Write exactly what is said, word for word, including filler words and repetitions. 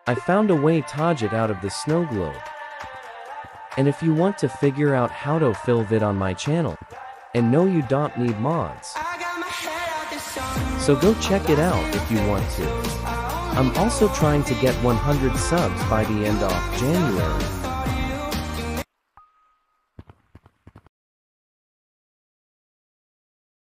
I found a way to it out of the snow globe. And if you want to figure out how to fill it on my channel, and no you don't need mods, so go check it out if you want to. I'm also trying to get one hundred subs by the end of January.